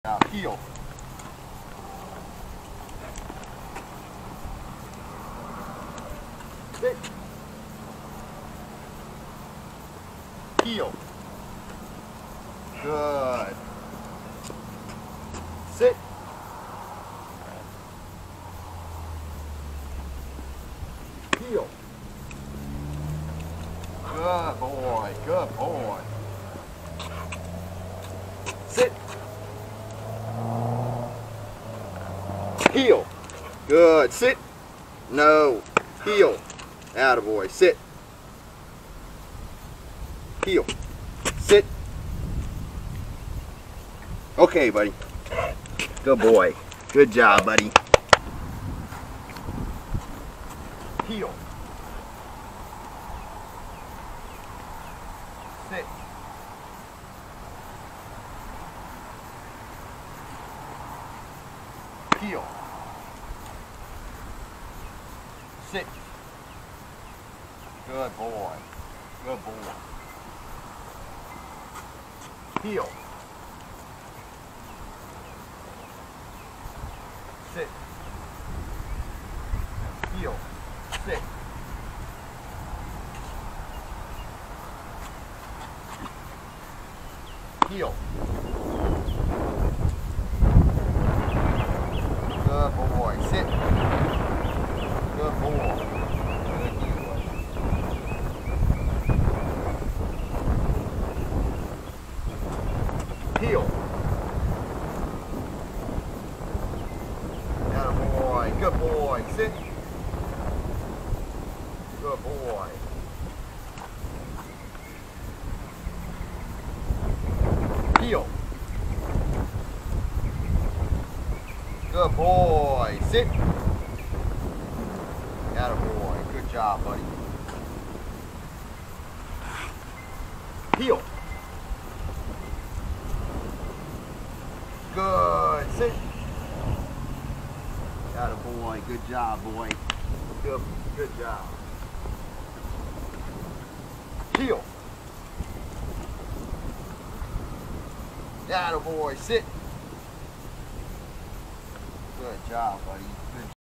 Heel. Sit. Heel. Good. Sit. Heel. Good boy. Good boy. Sit. Heel. Good. Sit. No. Heel. Attaboy. Sit. Heel. Sit. Okay, buddy. Good boy. Good job, buddy. Heel. Sit. Heel. Sit. Good boy. Good boy. Heel. Sit. Heel. Sit. Heel. Good boy. Sit. Good boy. Good boy. Heel. Attaboy. Good boy. Sit. Good boy. Heel. Good boy. Sit. Attaboy. Good job, buddy. Heel. Good. Sit. Attaboy. Good job, boy. Good job. Heel. Attaboy. Sit. Good job, buddy. Good job.